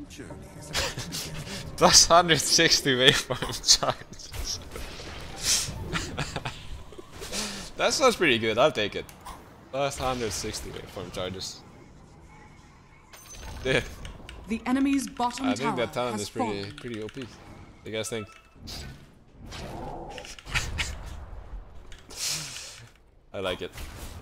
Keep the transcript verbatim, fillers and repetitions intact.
Plus one hundred sixty waveform charges. That sounds pretty good, I'll take it. Plus one hundred sixty waveform charges. Dude. The enemy's bottom I think tower that talent has is pretty fallen. pretty O P. What do you guys think? I like it.